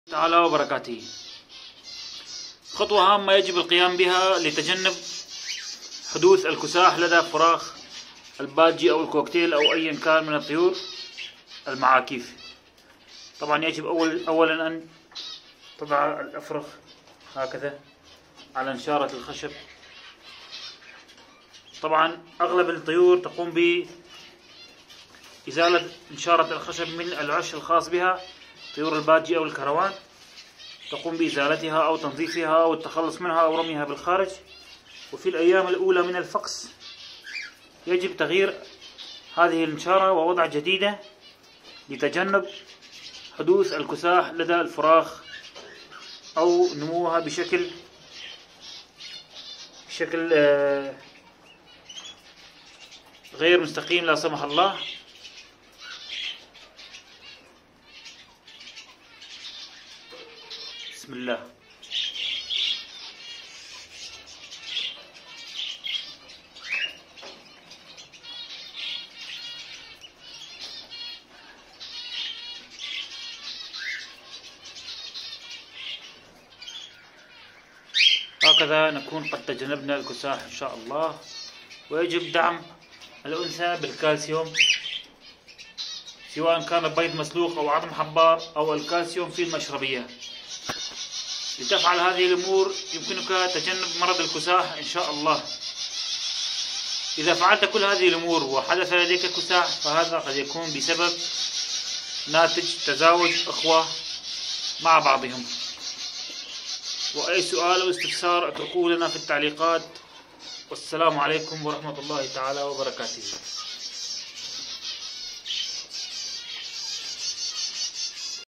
تعالى وبركاته. خطوة هامة يجب القيام بها لتجنب حدوث الكساح لدى فراخ البادجي أو الكوكتيل أو أيا كان من الطيور المعاكيف. طبعا يجب أولا أن تضع الأفرخ هكذا على نشارة الخشب. طبعا أغلب الطيور تقوم بإزالة نشارة الخشب من العش الخاص بها. طيور البادجي أو الكروان تقوم بإزالتها أو تنظيفها أو التخلص منها أو رميها بالخارج. وفي الأيام الأولى من الفقس يجب تغيير هذه النشارة ووضع جديدة لتجنب حدوث الكساح لدى الفراخ أو نموها بشكل غير مستقيم لا سمح الله. بسم الله. هكذا نكون قد تجنبنا الكساح إن شاء الله. ويجب دعم الأنثى بالكالسيوم، سواء كان بيض مسلوق أو عظم حبار أو الكالسيوم في المشربية. لتفعل هذه الأمور يمكنك تجنب مرض الكساح إن شاء الله. إذا فعلت كل هذه الأمور وحدث لديك كساح فهذا قد يكون بسبب ناتج تزاوج أخوة مع بعضهم. وأي سؤال أو استفسار اتركوه لنا في التعليقات. والسلام عليكم ورحمة الله تعالى وبركاته.